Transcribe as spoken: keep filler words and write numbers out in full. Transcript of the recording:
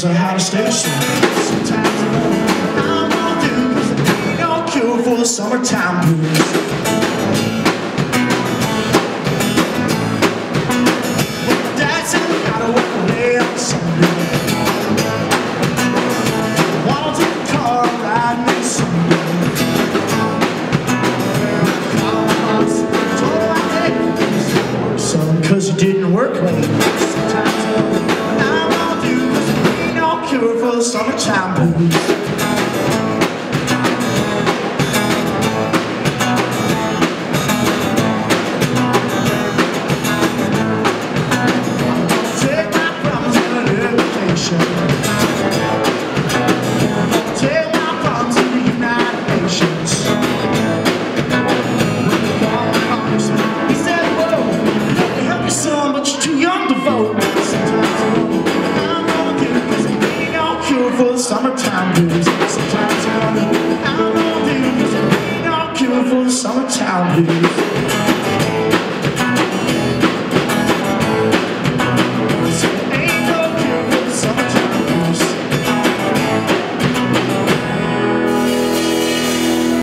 I had a station. Sometimes I know what I'm gonna do, 'cause there ain't no cure for the summertime blues. Well, my dad said I gotta work away on Sunday. Wanna take a car ride me someday. Told him I'd take work, son, 'cause you didn't work late. Sometimes I know what I'm gonna do, 'cause there ain't no cure for the summertime blues. Take my problems to the United Nations. When they called the congressman, he said, whoa, let me help you son, but you're too young to vote. Sometimes I know what I'm gonna do, 'cause there ain't no cure for the summertime blues. Sometimes I know what I'm gonna do, 'cause there ain't no cure for the summertime blues.